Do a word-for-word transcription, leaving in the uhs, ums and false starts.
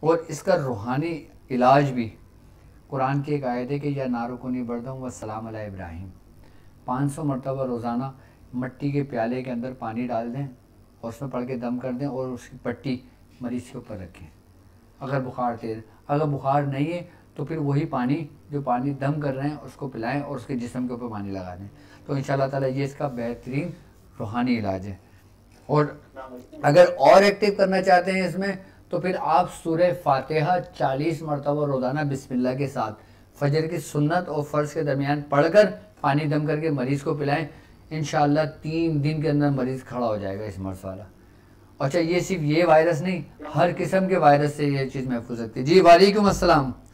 और इसका रूहानी इलाज भी कुरान की एक आयत है कि या नारुकुनी बरदम व सलाम अला इब्राहिम, पाँच सौ मरतबा रोज़ाना मट्टी के प्याले के अंदर पानी डाल दें और उसमें पढ़ के दम कर दें और उसकी पट्टी मरीज़ के ऊपर रखें। अगर बुखार तेज़, अगर बुखार नहीं है तो फिर वही पानी जो पानी दम कर रहे हैं उसको पिलाएं और उसके जिस्म के ऊपर पानी लगा दें। तो इंशाअल्लाह ताला ये इसका बेहतरीन रूहानी इलाज है। और अगर और एक्टिव करना चाहते हैं इसमें तो फिर आप सूरह फातिहा चालीस मरतबा रोज़ाना बिस्मिल्लाह के साथ फजर की सुन्नत और फ़र्ज़ के दरमियान पढ़कर पानी दम करके मरीज़ को पिलाएं। इंशाअल्लाह तीन दिन के अंदर मरीज़ खड़ा हो जाएगा इस मर्ज़ वाला। अच्छा, ये सिर्फ ये वायरस नहीं, हर किस्म के वायरस से ये चीज़ महफूज रखती है। जी वालेकुम अस्सलाम।